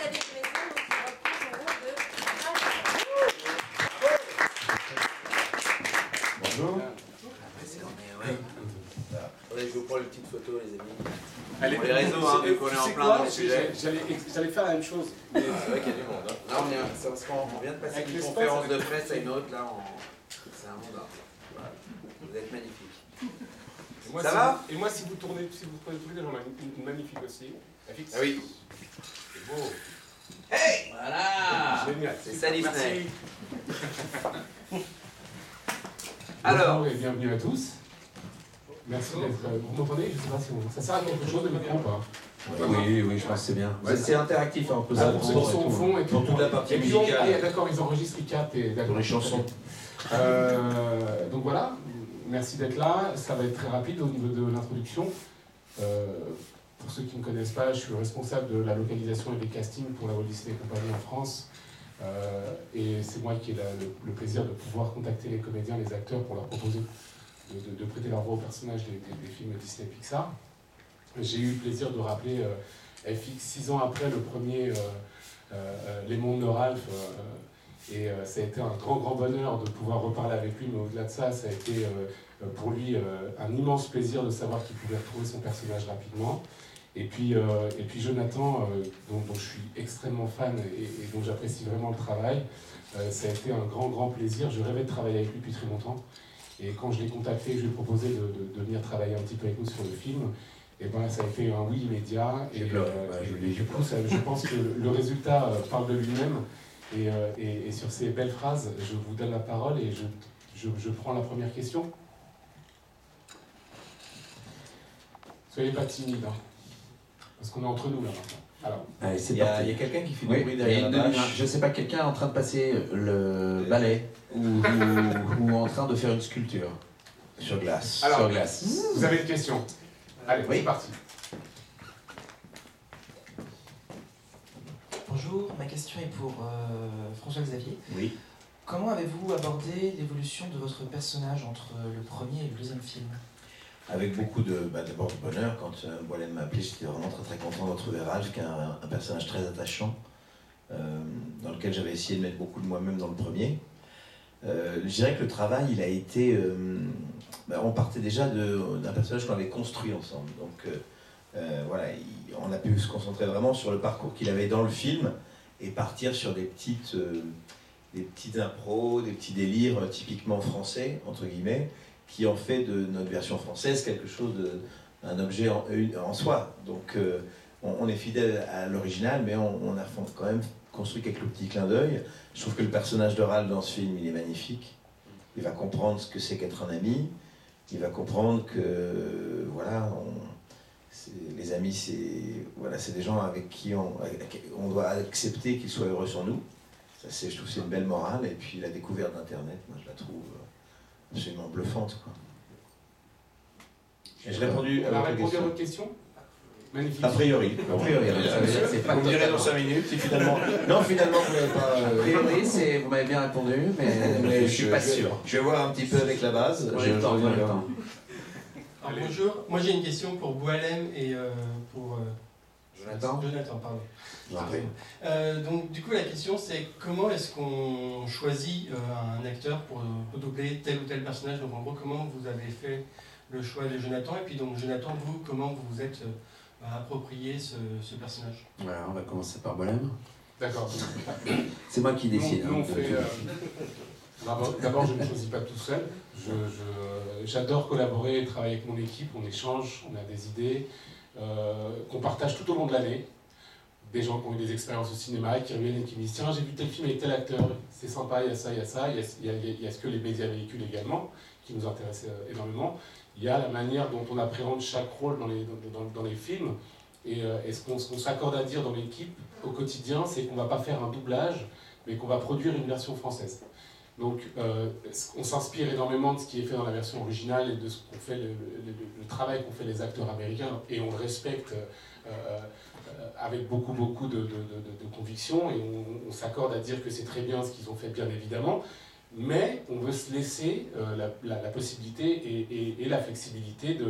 Académie de médecine, donc il reprend son rôle de Bonjour. Je vous prends une petite photo, les amis. Allez, pour les réseaux, vu qu'on est en plein dans le sujet. J'allais faire la même chose. C'est vrai qu'il y a du monde. Hein. Là, c'est parce qu'on vient de passer avec une conférence de presse à une autre, là, c'est un monde. Voilà. Vous êtes magnifiques. Ça va? Et moi, si vous tournez, tous les deux, j'en ai une magnifique aussi. Ah oui. C'est beau. Hey! Voilà! Génial. C'est ça, Disney. Alors. Bonjour et bienvenue à tous. Merci d'être. Vous m'entendez? Je ne sais pas si ça sert à quelque chose de micro ou pas? Oui, je pense que c'est bien. Ouais, c'est interactif, on peut pour ceux qui sont au fond et pour toute la partie musicale. Ah, d'accord, ils enregistrent les cartes et Pour les chansons. Donc voilà, merci d'être là. Ça va être très rapide au niveau de l'introduction. Pour ceux qui ne me connaissent pas, je suis responsable de la localisation et des castings pour la Walt Disney Company en France. Et c'est moi qui ai le plaisir de pouvoir contacter les comédiens, les acteurs pour leur proposer de prêter leur voix aux personnages des films Disney Pixar. J'ai eu le plaisir de rappeler FX 6 ans après le premier Les Mondes de Ralph. Et ça a été un grand bonheur de pouvoir reparler avec lui, mais au-delà de ça, ça a été pour lui un immense plaisir de savoir qu'il pouvait retrouver son personnage rapidement. Et puis Jonathan, dont je suis extrêmement fan et dont j'apprécie vraiment le travail, ça a été un grand plaisir. Je rêvais de travailler avec lui depuis très longtemps. Et quand je l'ai contacté, je lui ai proposé de venir travailler un petit peu avec nous sur le film. Et ben, ça a été un oui immédiat. Et du coup, je pense que le résultat parle de lui-même. Et sur ces belles phrases, je vous donne la parole et je prends la première question. Soyez pas timides, hein, parce qu'on est entre nous là maintenant. Alors, allez, il y a quelqu'un qui fait du bruit derrière la bâche. Je ne sais pas, quelqu'un est en train de passer le balai ou en train de faire une sculpture sur glace. Alors, sur glace. Vous avez une question? Allez, c'est parti. Bonjour, ma question est pour François-Xavier. Oui. Comment avez-vous abordé l'évolution de votre personnage entre le premier et le deuxième film? Avec beaucoup d'abord de bonheur, quand Boilen m'a appelé, j'étais vraiment très content de retrouver Ralph, qui est un personnage très attachant, dans lequel j'avais essayé de mettre beaucoup de moi-même dans le premier. Je dirais que le travail, il a été... on partait déjà d'un personnage qu'on avait construit ensemble. Donc voilà, on a pu se concentrer vraiment sur le parcours qu'il avait dans le film et partir sur des petites impros, des petits délires typiquement français, entre guillemets, qui ont fait de notre version française quelque chose un objet en soi. Donc on est fidèle à l'original, mais on a quand même construit quelques petits clins d'œil. Je trouve que le personnage de Ralph dans ce film, il est magnifique. Il va comprendre ce que c'est qu'être un ami. Il va comprendre que voilà, les amis, c'est des gens avec qui on doit accepter qu'ils soient heureux sur nous. Ça, je trouve que c'est une belle morale. Et puis la découverte d'Internet, moi je la trouve absolument bluffante, quoi. Et j'ai répondu à votre question. Magnifique. A priori. Vous me direz dans 5 minutes si finalement... Non, finalement, vous n'avez pas... A priori, vous m'avez bien répondu, mais je suis pas sûr. Je vais voir un petit peu avec la base. Alors, bonjour, moi j'ai une question pour Boualem et pour... Jonathan, pardon. Donc du coup la question c'est comment est-ce qu'on choisit un acteur pour doubler tel ou tel personnage? Donc en gros, comment vous avez fait le choix de Jonathan? Et puis donc Jonathan, vous, comment vous vous êtes approprié ce personnage? Voilà, on va commencer par Boilen. D'accord. C'est moi qui décide. D'abord, je ne choisis pas tout seul. J'adore collaborer et travailler avec mon équipe. On échange, on a des idées qu'on partage tout au long de l'année. Des gens qui ont eu des expériences au cinéma, qui reviennent et qui me disent « Tiens, j'ai vu tel film avec tel acteur, c'est sympa, il y a ça, il y a ça. » Il y a ce que les médias véhiculent également, qui nous intéresse énormément. Il y a la manière dont on appréhende chaque rôle dans les films. Et ce qu'on s'accorde à dire dans l'équipe au quotidien, c'est qu'on ne va pas faire un doublage, mais qu'on va produire une version française. Donc on s'inspire énormément de ce qui est fait dans la version originale et de ce qu'on fait, le travail qu'ont fait les acteurs américains, et on le respecte avec beaucoup de conviction, et on s'accorde à dire que c'est très bien ce qu'ils ont fait, bien évidemment, mais on veut se laisser la possibilité et la flexibilité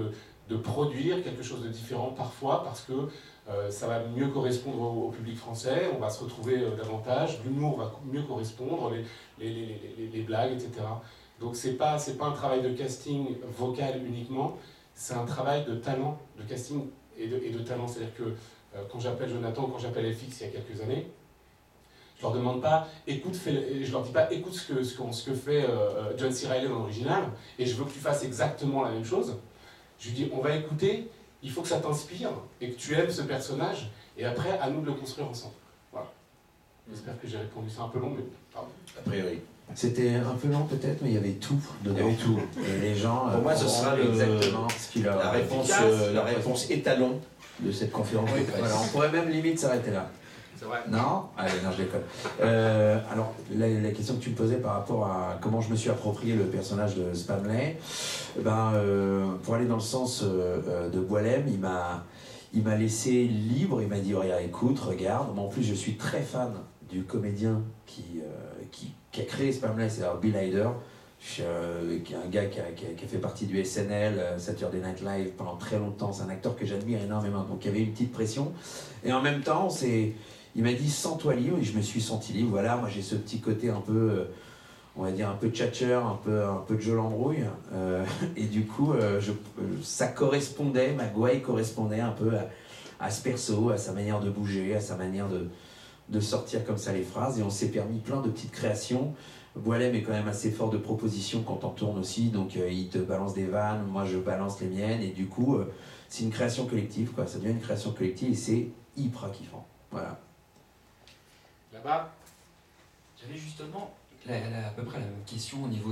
de produire quelque chose de différent parfois parce que ça va mieux correspondre au public français, on va se retrouver davantage, l'humour va mieux correspondre, les blagues, etc. Donc c'est pas un travail de casting vocal uniquement, c'est un travail de talent, de casting et de talent. C'est-à-dire que quand j'appelle Jonathan, quand j'appelle FX il y a quelques années, je leur demande pas, je leur dis pas écoute ce que fait John C. Reilly dans l'original et je veux que tu fasses exactement la même chose. Je lui dis on va écouter, il faut que ça t'inspire et que tu aimes ce personnage et après à nous de le construire ensemble. Voilà. J'espère que j'ai répondu, c'est un peu long mais pardon. A priori. C'était un peu long peut-être, mais il y avait tout dedans. Il y avait tout. Et les gens Pour moi, ce sera exactement ce qu'il a. La réponse étalon de cette conférence de presse. Voilà, on pourrait même limite s'arrêter là. C'est vrai. Non? Allez, non, je déconne. Alors, la question que tu me posais par rapport à comment je me suis approprié le personnage de Spamley, pour aller dans le sens de Boilem, il m'a laissé libre, il m'a dit regarde, moi en plus je suis très fan du comédien qui a créé Spamley, c'est-à-dire Bill Hader, qui est un gars qui a fait partie du SNL, Saturday Night Live pendant très longtemps, c'est un acteur que j'admire énormément, donc il y avait une petite pression, et en même temps il m'a dit sens-toi libre, et je me suis senti libre. Voilà, moi j'ai ce petit côté un peu, on va dire un peu tchatcheur, un peu de Joe Lambrouille, et du coup ça correspondait, ma gouaille correspondait un peu à ce perso, à sa manière de bouger, à sa manière de sortir comme ça les phrases, et on s'est permis plein de petites créations. Boilem est quand même assez fort de propositions quand on tourne aussi, donc il te balance des vannes, moi je balance les miennes, et du coup c'est une création collective, quoi. Ça devient une création collective et c'est hyper kiffant. Voilà. Là-bas, j'avais justement à peu près la même question au niveau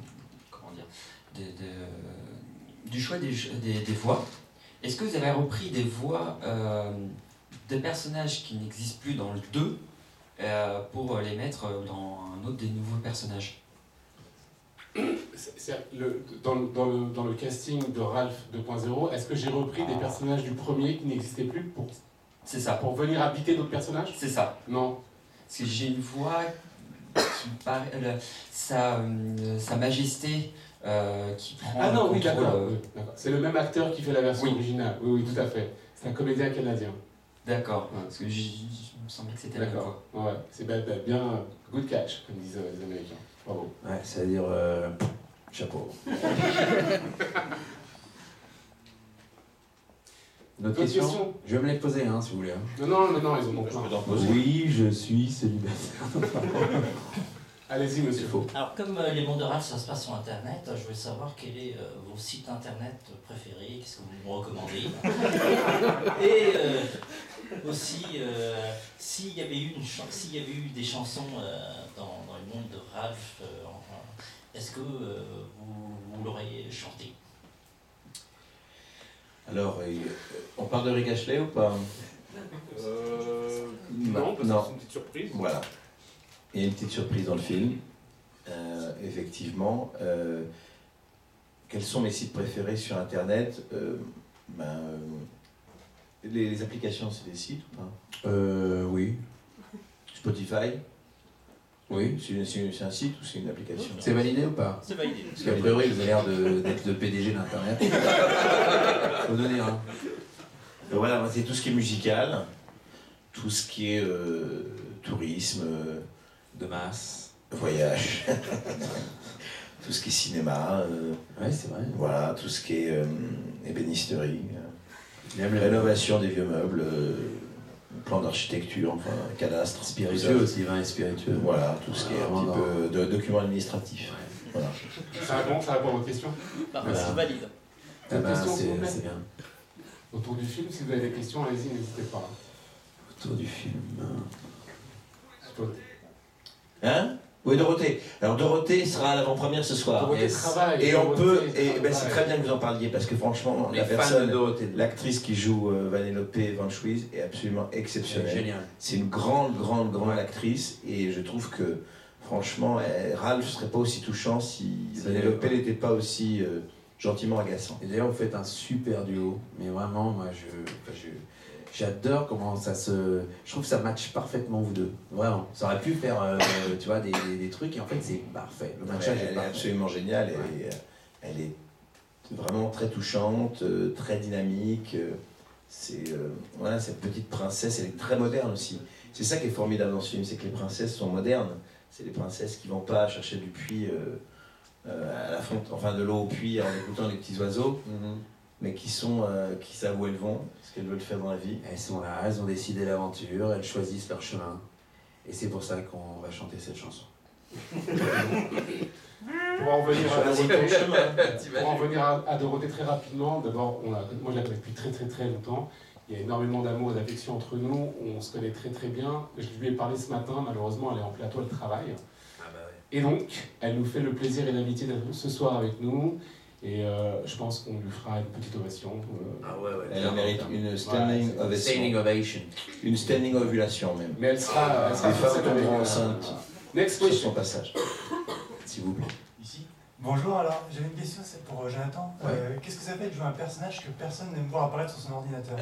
du choix des voix. Est-ce que vous avez repris des voix des personnages qui n'existent plus dans le 2 pour les mettre dans un autre des nouveaux personnages? Dans le casting de Ralph 2.0, est-ce que j'ai repris des personnages du premier qui n'existaient plus C'est ça. Pour venir habiter d'autres personnages? C'est ça. Non. Parce que j'ai une voix qui paraît... sa majesté qui prend... Ah non, le oui, contrôle, d'accord. C'est le même acteur qui fait la version originale. Oui, tout à fait. C'est un comédien canadien. D'accord. Ouais. Parce que je me semblait que c'était la même voix. Ouais, c'est bien good catch, comme disent les Américains. Bravo. Ouais, c'est-à-dire chapeau. Notre question? Je vais me les poser, hein, si vous voulez. Hein. Non, ils en ont plein. Oui, je suis célibataire. Allez-y, monsieur Faux. Alors, comme les mondes de Ralph, ça se passe sur Internet, je voulais savoir quel est vos sites Internet préférés, qu'est-ce que vous me recommandez. Et aussi, s'il y avait eu des chansons dans le monde de Ralph, est-ce que vous l'auriez chanté? Alors, on parle de Rick Astley ou pas? Non, parce que non. c'est une petite surprise. Voilà. Il y a une petite surprise dans le film. Effectivement. Quels sont mes sites préférés sur Internet? Les applications, c'est des sites ou pas? Oui. Spotify? Oui. C'est un site ou c'est une application? C'est validé ou pas? C'est validé. Parce qu'a priori, vous avez l'air d'être le PDG d'Internet. Faut donner un. Voilà, moi, c'est tout ce qui est musical, tout ce qui est tourisme, De masse. voyage, tout ce qui est cinéma, Ouais, c'est vrai. voilà, tout ce qui est ébénisterie, Même rénovation des vieux meubles, plan d'architecture, enfin, cadastre. spiritueux aussi, vin et spiritueux. Voilà, tout ce qui est un Vraiment petit peu de documents administratifs. Voilà. Ça répond à votre question? Parfait, Voilà. c'est valide. Ah bah, Question, s'il vous plaît. c'est bien. Autour du film, si vous avez des questions, allez-y, n'hésitez pas. Autour du film. Hein? Oui, Dorothée. Alors Dorothée sera à l'avant-première ce soir. Dorothée travaille. Et on peut, et ben, travaille. c'est très bien que vous en parliez parce que franchement, Les la fans de personne, Dorothée. l'actrice qui joue Vanellope Van Schwyz est absolument exceptionnelle. Génial. C'est une grande actrice et je trouve que franchement, Ralph ne serait pas aussi touchant si C'est Vanellope vrai. n'était pas aussi gentiment agaçant. Et d'ailleurs, vous faites un super duo. Mais vraiment, moi, j'adore comment ça se... Je trouve que ça match parfaitement, vous deux. Vraiment. Ça aurait pu faire, tu vois, des trucs. Et en fait, c'est parfait. Le matchage Elle est est parfait. absolument géniale. Elle est vraiment très touchante, très dynamique. Voilà, cette petite princesse, elle est très moderne aussi. C'est ça qui est formidable dans ce film, c'est que les princesses sont modernes. C'est les princesses qui vont pas chercher du puits à la fonte, enfin de l'eau au puits en écoutant les petits oiseaux, mais qui savent où elles vont, ce qu'elles veulent faire dans la vie. Elles sont là, elles ont décidé l'aventure, elles choisissent leur chemin. Et c'est pour ça qu'on va chanter cette chanson. Pour en venir à Choisis ton chemin. Pour en venir à Dorothée très rapidement, d'abord, moi je la connais depuis très très très longtemps. Il y a énormément d'amour et d'affection entre nous, on se connaît très très bien. Je lui ai parlé ce matin, malheureusement elle est en plateau, elle travaille. Ah bah ouais. Et donc, elle nous fait le plaisir et l'amitié d'être ce soir avec nous. Et je pense qu'on lui fera une petite ovation. Ah ouais, ouais. Elle mérite une standing ovation. Standing ovation. Une standing ovulation même. Mais elle sera Les femmes cette année. tomberont enceintes Next sur question. son passage. S'il vous plaît. Ici. Bonjour, alors j'avais une question, c'est pour Jonathan. Qu'est-ce que ça fait de jouer un personnage que personne n'aime voir apparaître sur son ordinateur?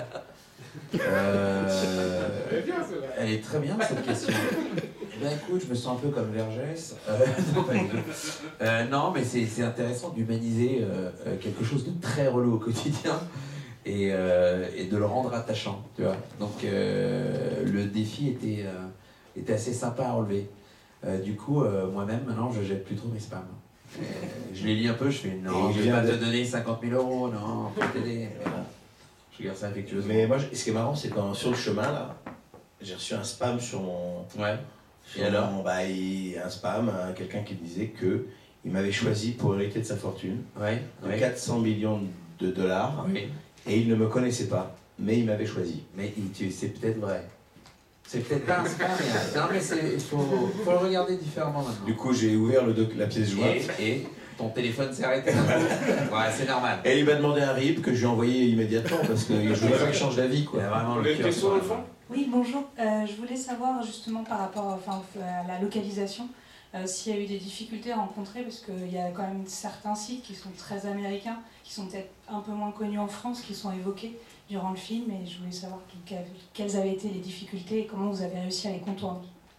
Elle est très bien cette question. Eh ben écoute, je me sens un peu comme Vergès. Non, pas du tout. Non, mais c'est intéressant d'humaniser quelque chose de très relou au quotidien et de le rendre attachant, tu vois. Donc le défi était assez sympa à relever. Du coup, moi-même, maintenant, je jette plus trop mes spams. Je les lis un peu, je fais non, je vais pas te donner 50 000 €, non, pour t'aider. Voilà. Je garde ça affectueusement. Mais moi, ce qui est marrant, c'est quand sur le chemin, là, j'ai reçu un spam sur mon. Ouais. Et alors un spam, quelqu'un qui disait que il m'avait choisi pour hériter de sa fortune, Ouais. de 400 millions de dollars, Oui. et il ne me connaissait pas, mais il m'avait choisi. Mais c'est peut-être vrai. C'est peut-être pas un spam, mais non, mais il faut le regarder différemment maintenant. Du coup, j'ai ouvert la pièce jointe. Et ton téléphone s'est arrêté. Ouais, c'est normal. Et il m'a demandé un RIB que je lui ai envoyé immédiatement parce que je voulais pas qu'il change d'avis, Il y quoi. a vraiment Vous le avez une cœur question sur dans la le fond? Oui, bonjour. Je voulais savoir justement par rapport à la localisation, s'il y a eu des difficultés rencontrées, parce qu'il y a quand même certains sites qui sont très américains, qui sont peut-être un peu moins connus en France, qui sont évoqués durant le film, et je voulais savoir quelles avaient été les difficultés et comment vous avez réussi à les contourner.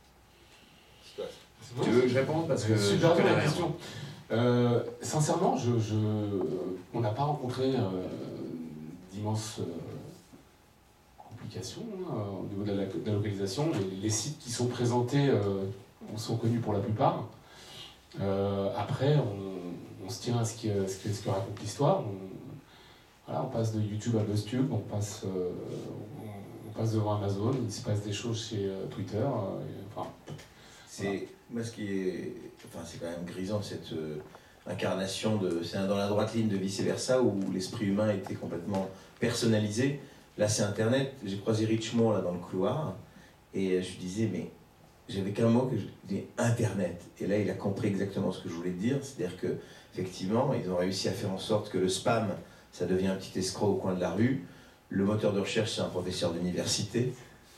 Tu veux que je réponde parce que Super je bien connais la rien. question. Sincèrement, on n'a pas rencontré d'immenses complications au niveau de la localisation. Les sites qui sont présentés sont connus pour la plupart. Après, on se tient à ce que raconte l'histoire. On passe de YouTube à BuzzTube, on passe devant Amazon, il se passe des choses chez Twitter. Moi, ce qui est. Enfin, c'est quand même grisant, cette incarnation c'est dans la droite ligne de vice-versa où l'esprit humain était complètement personnalisé. Là, c'est Internet. J'ai croisé Richemont là, dans le couloir et je lui disais, mais j'avais qu'un mot que je disais Internet. Et là, il a compris exactement ce que je voulais dire. C'est-à-dire qu'effectivement, ils ont réussi à faire en sorte que le spam, ça devient un petit escroc au coin de la rue. Le moteur de recherche, c'est un professeur d'université.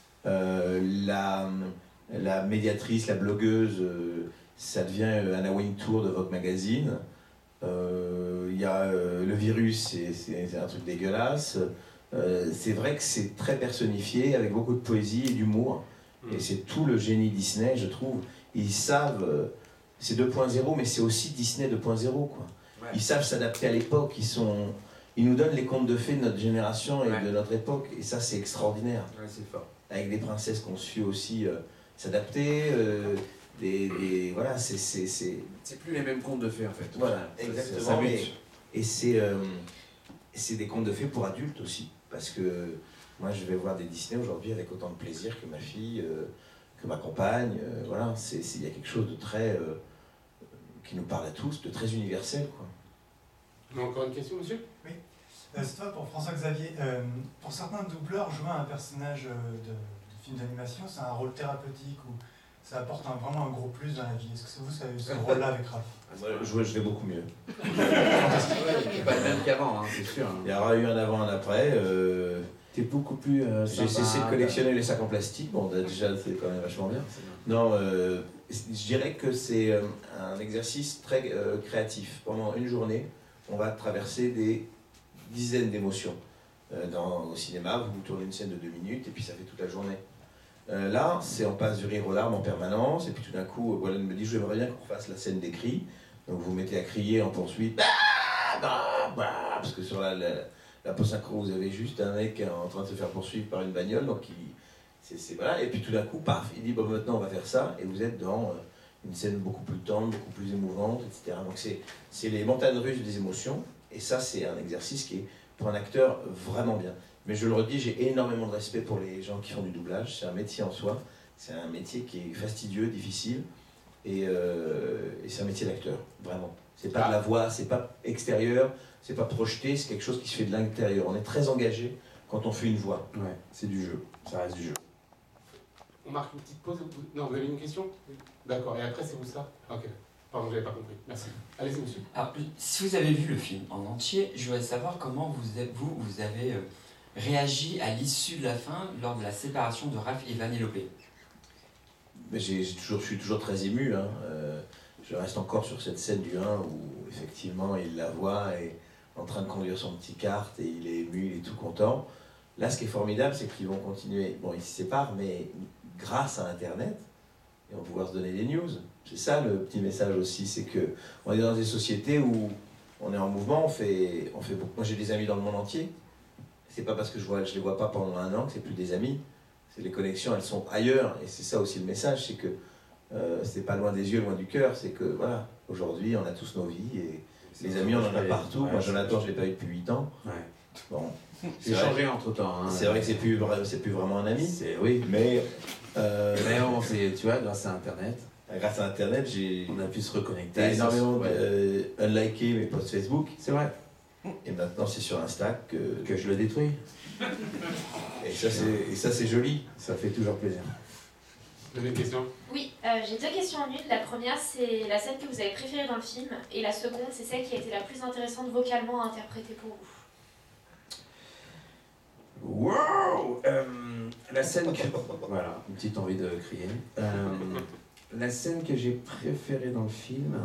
La médiatrice, la blogueuse, ça devient Anna Wintour de Vogue Magazine. Il y a le virus, c'est un truc dégueulasse. C'est vrai que c'est très personnifié, avec beaucoup de poésie et d'humour. Et c'est tout le génie Disney, je trouve. Ils savent, c'est 2.0, mais c'est aussi Disney 2.0, quoi. Ouais. Ils savent s'adapter à l'époque, ils nous donnent les contes de fées de notre génération et de notre époque, et ça c'est extraordinaire. Ouais, c'est fort. Avec des princesses qu'on su aussi s'adapter, voilà, c'est... C'est plus les mêmes contes de fées en fait. Voilà, Ça exactement. bute. Et c'est des contes de fées pour adultes aussi, parce que moi je vais voir des Disney aujourd'hui avec autant de plaisir que ma fille, que ma compagne, voilà, il y a quelque chose de très... qui nous parle à tous, de très universel, quoi. Encore une question, monsieur? C'est toi pour François-Xavier. Pour certains doubleurs, jouer un personnage de film d'animation, c'est un rôle thérapeutique ou ça apporte vraiment un gros plus dans la vie. Est-ce que vous avez ce rôle-là avec Raph? Je vais beaucoup mieux. Pas le même qu'avant, hein, c'est sûr. Il y aura eu un avant, un après. T'es beaucoup plus J'ai cessé de collectionner les sacs en plastique. Bon, déjà, c'est quand même vachement bien. Non, je dirais que c'est un exercice très créatif. Pendant une journée, on va traverser des dizaines d'émotions. Au cinéma, vous tournez une scène de 2 minutes et puis ça fait toute la journée. Là, on passe du rire aux larmes en permanence et puis tout d'un coup, Wallen me dit, j'aimerais bien qu'on fasse la scène des cris. Donc vous mettez à crier en poursuite. parce que sur la post-synchro, vous avez juste un mec en train de se faire poursuivre par une bagnole, donc voilà, et puis tout d'un coup, paf, il dit bon, maintenant on va faire ça, et vous êtes dans une scène beaucoup plus tendre, beaucoup plus émouvante, etc. Donc c'est les montagnes russes des émotions, et ça c'est un exercice qui est pour un acteur vraiment bien. Mais je le redis, j'ai énormément de respect pour les gens qui font du doublage, c'est un métier en soi, c'est un métier qui est fastidieux, difficile, et c'est un métier d'acteur, vraiment. C'est pas de la voix, c'est pas extérieur, c'est pas projeté, c'est quelque chose qui se fait de l'intérieur. On est très engagé quand on fait une voix. Ouais, c'est du jeu, ça reste du jeu. On marque une petite pause. Non, vous avez une question? D'accord, et après c'est vous ça? Ok, pardon, j'avais pas compris. Merci. Allez-y, monsieur. Alors, si vous avez vu le film en entier, je voudrais savoir comment vous avez réagi à l'issue de la fin lors de la séparation de Raph et Vanellope. Mais je suis toujours très ému. Hein. Je reste encore sur cette scène du 1 où effectivement il la voit et en train de conduire son petit kart et il est ému, il est tout content. Là, ce qui est formidable, c'est qu'ils vont continuer. Bon, ils se séparent, mais grâce à Internet, ils vont pouvoir se donner des news. C'est ça le petit message aussi, c'est que on est dans des sociétés où on est en mouvement, on fait beaucoup. Moi, j'ai des amis dans le monde entier. C'est pas parce que je les vois pas pendant un an que c'est plus des amis. C'est les connexions, elles sont ailleurs. Et c'est ça aussi le message, c'est que c'est pas loin des yeux, loin du cœur. C'est que voilà, aujourd'hui, on a tous nos vies et les amis, on en a partout. Ouais, moi, Jonathan, je l'ai pas eu depuis 8 ans. Ouais. Bon. C'est changé entre temps. Hein. C'est vrai que c'est plus vraiment un ami. Oui. Mais tu vois, grâce à Internet. Grâce à Internet, on a pu se reconnecter. T'as énormément unliké mes posts Facebook. C'est vrai. Et maintenant, c'est sur Insta que je le détruis. Et ça, c'est joli. Ça fait toujours plaisir. Vous avez une question? Oui, j'ai deux questions en une. La première, c'est la scène que vous avez préférée dans le film. Et la seconde, c'est celle qui a été la plus intéressante vocalement à interpréter pour vous. Wow, la scène que... Voilà, une petite envie de crier. La scène que j'ai préférée dans le film,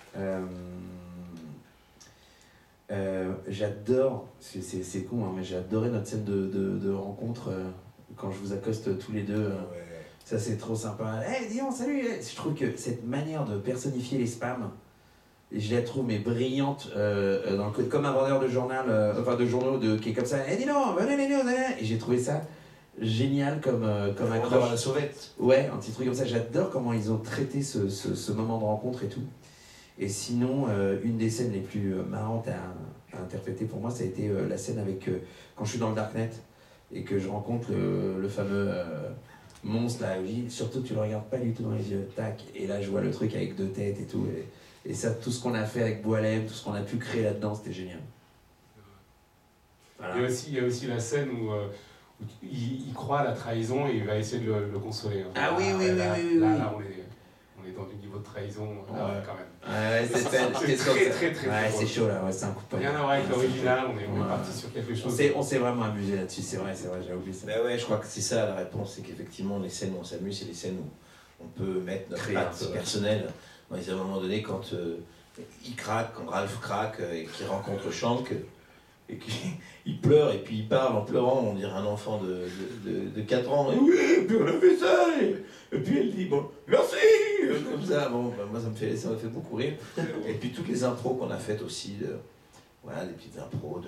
j'adore, c'est con, hein, mais j'ai adoré notre scène de rencontre quand je vous accoste tous les deux. Ça, c'est trop sympa. Hey, dis donc, salut! Je trouve que cette manière de personnifier les spams, je la trouve mais brillante, comme un vendeur de journal, de journaux qui est comme ça. Hey, dis donc, venez les news, et j'ai trouvé ça génial comme accroche. À la sauvette. Ouais, un petit truc comme ça. J'adore comment ils ont traité ce moment de rencontre et tout. Et sinon, une des scènes les plus marrantes à interpréter pour moi, ça a été la scène avec quand je suis dans le Darknet et que je rencontre le fameux monstre là. Surtout, tu le regardes pas du tout dans les yeux. Tac. Et là, je vois le truc avec 2 têtes et tout. Et ça, tout ce qu'on a fait avec Boilem, tout ce qu'on a pu créer là-dedans, c'était génial. Voilà. Il y a aussi la scène où il croit à la trahison et il va essayer de le consoler. Ah oui, oui, là, oui. Là, on est dans du niveau de trahison, là, quand même. Ouais, c'est très c'est chaud là, c'est un coup de poing. Rien à voir avec l'original, on est parti sur quelque chose. On s'est vraiment amusé là-dessus, c'est vrai, j'ai oublié ça. Ben ouais, je crois que c'est ça la réponse, c'est qu'effectivement, les scènes où on s'amuse, c'est les scènes où on peut mettre notre patte personnelle. À un moment donné, quand il craque, quand Ralph craque et qu'il rencontre Shank, et qu'il pleure et puis il parle en pleurant, on dirait un enfant de 4 ans. Et oui, et puis on a fait ça, et puis elle dit bon, merci, comme ça. Bon, ben moi ça me fait beaucoup rire. Et puis toutes les impros qu'on a faites aussi, voilà, des petites impros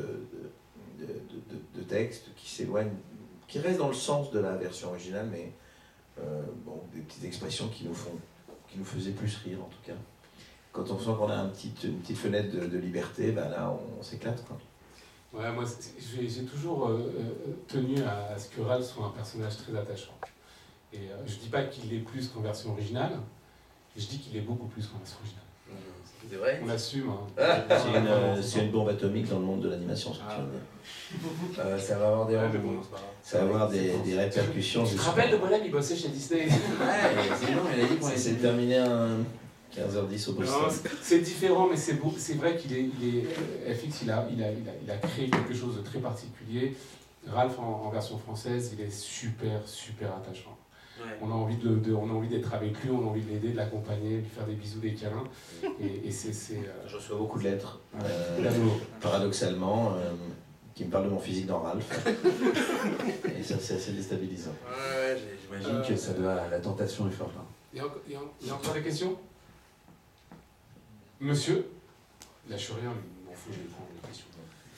de textes qui s'éloignent, qui restent dans le sens de la version originale, mais bon, des petites expressions qui nous faisaient plus rire en tout cas. Quand on sent qu'on a une petite fenêtre de liberté, ben là on s'éclate quoi. Ouais, moi j'ai toujours tenu à ce que Ralph soit un personnage très attachant. Et je dis pas qu'il l'est plus qu'en version originale, je dis qu'il est beaucoup plus qu'en version originale. C'est vrai. On assume. Hein. C'est une bombe atomique dans le monde de l'animation, ce que tu veux dire. Ça va avoir des ça va avoir des répercussions. Tu te rappelles de Boilem, il bossait chez Disney. Ouais, sinon il a dit qu'on s'est terminé à 15h10 au Boston. C'est différent, mais c'est vrai qu'il FX, il a créé quelque chose de très particulier. Ralph en version française, il est super attachant. Ouais. On a envie d'être avec lui, on a envie de l'aider, de l'accompagner, de lui faire des bisous, des câlins. Et Je reçois beaucoup de lettres, paradoxalement, qui me parlent de mon physique dans Ralph. Et ça, c'est assez déstabilisant. Ouais, j'imagine que ça doit, la tentation est forte. Hein. Il y a encore des questions? Monsieur, lâche rien, lui. faut que je les prenne les questions.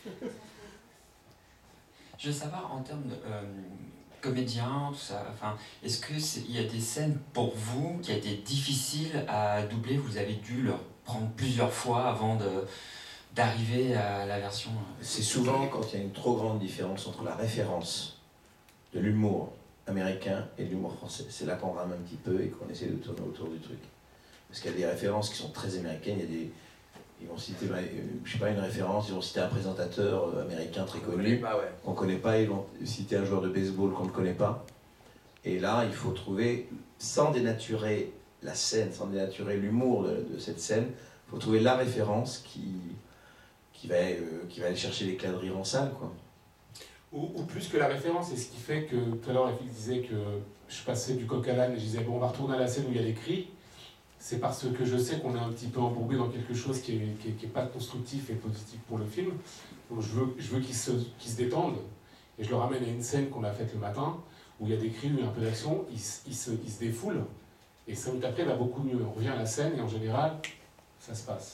Je veux savoir en termes de comédien, tout ça, enfin, est-ce qu'il y a des scènes pour vous qui a été difficiles à doubler, vous avez dû leur prendre plusieurs fois avant d'arriver à la version... C'est souvent quand il y a une trop grande différence entre la référence de l'humour américain et de l'humour français. C'est là qu'on rame un petit peu et qu'on essaie de tourner autour du truc. Parce qu'il y a des références qui sont très américaines, ils vont citer, je sais pas, une référence, ils vont citer un présentateur américain très connu, qu'on ne connaît pas, ils vont citer un joueur de baseball qu'on ne connaît pas. Et là, il faut trouver, sans dénaturer la scène, sans dénaturer l'humour de cette scène, il faut trouver la référence qui va aller chercher l'éclat de rire en salle, quoi. Ou plus que la référence, et ce qui fait que tout à l'heure la fille disait que je passais du coq à l'âne et je disais bon, on va retourner à la scène où il y a les cris. C'est parce que je sais qu'on est un petit peu embourbé dans quelque chose qui est pas constructif et positif pour le film. Donc je veux qu'ils se détendent. Et je le ramène à une scène qu'on a faite le matin, où il y a des cris, où il y a un peu d'action, ils se défoulent. Et 5 minutes après, il va beaucoup mieux. On revient à la scène et en général, ça se passe.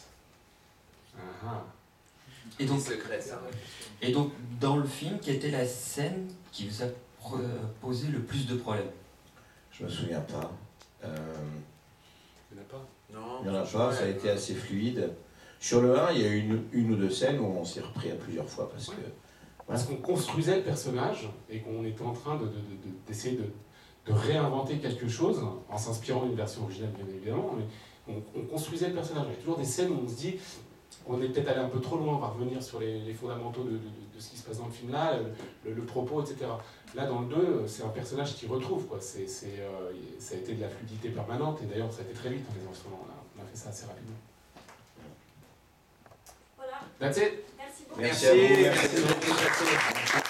Et donc, dans le film, quelle était la scène qui vous a posé le plus de problèmes? Je me souviens pas. Il n'y en a pas. Non, il n'y en a pas, ça a été assez fluide. Sur le 1, il y a eu une ou deux scènes où on s'est repris à plusieurs fois parce que... Parce qu'on construisait le personnage et qu'on était en train d'essayer de réinventer quelque chose en s'inspirant d'une version originale, bien évidemment, mais on construisait le personnage. Il y a toujours des scènes où on se dit on est peut-être allé un peu trop loin, on va revenir sur les fondamentaux de ce qui se passe dans le film là, le propos, etc. Là, dans le 2, c'est un personnage qui retrouve, quoi. Ça a été de la fluidité permanente, et d'ailleurs, ça a été très vite, les enregistrements. On a fait ça assez rapidement. Voilà. That's it. Merci beaucoup. Merci à vous. Merci.